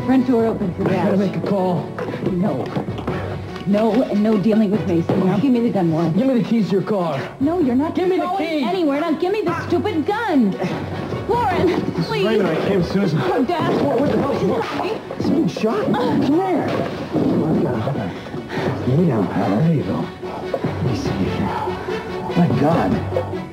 front door open for I gotta that. make a call. No. No, and no dealing with Mason. Now give me the gun, Warren. Give me the keys to your car. No, you're not Give me the going keys. anywhere. Now give me the stupid gun. Warren, please. Raymond, I came as soon as... Oh, Dad. What the hell? Someone shot? Come here. Come on. Lay down, pal. There you go. Let me see. My God.